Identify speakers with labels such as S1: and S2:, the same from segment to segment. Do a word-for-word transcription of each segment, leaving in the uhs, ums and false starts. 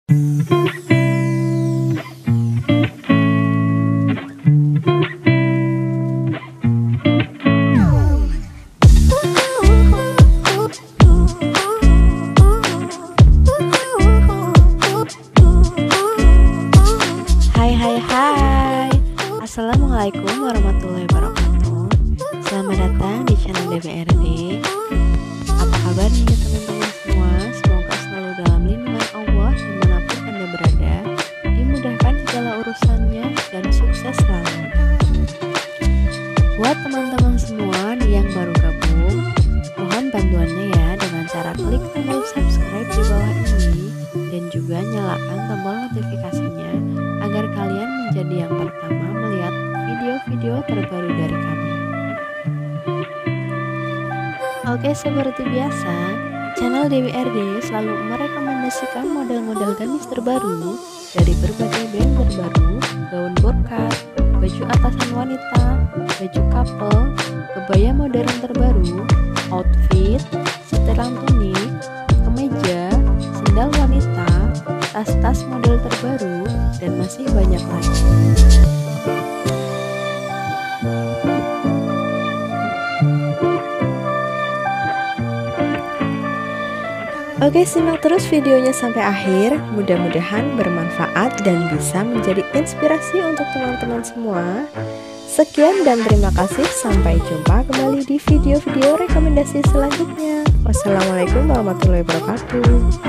S1: Hai hai hai Assalamualaikum warahmatullahi wabarakatuh. Selamat datang di channel D B R D. Apa kabar nih teman-teman semua? Semoga selalu dalam lindungan Allah dimanapun Anda berada, dimudahkan segala urusannya dan sukses selalu. Buat teman-teman semua nih yang baru gabung, mohon bantuannya ya dengan cara klik tombol subscribe di bawah ini dan juga nyalakan tombol notifikasinya agar kalian menjadi yang pertama melihat video-video terbaru dari kami. Oke, seperti biasa, channel D B R D selalu merekomendasikan model-model gamis terbaru dari berbagai brand terbaru, gaun borkat, baju atasan wanita, baju couple, kebaya modern terbaru, outfit, setelan tunik, kemeja, sendal wanita, tas-tas model terbaru, dan masih banyak lagi. Oke, simak terus videonya sampai akhir. Mudah-mudahan bermanfaat dan bisa menjadi inspirasi untuk teman-teman semua. Sekian dan terima kasih. Sampai jumpa kembali di video-video rekomendasi selanjutnya. Wassalamualaikum warahmatullahi wabarakatuh.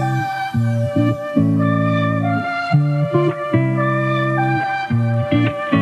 S1: Thank you.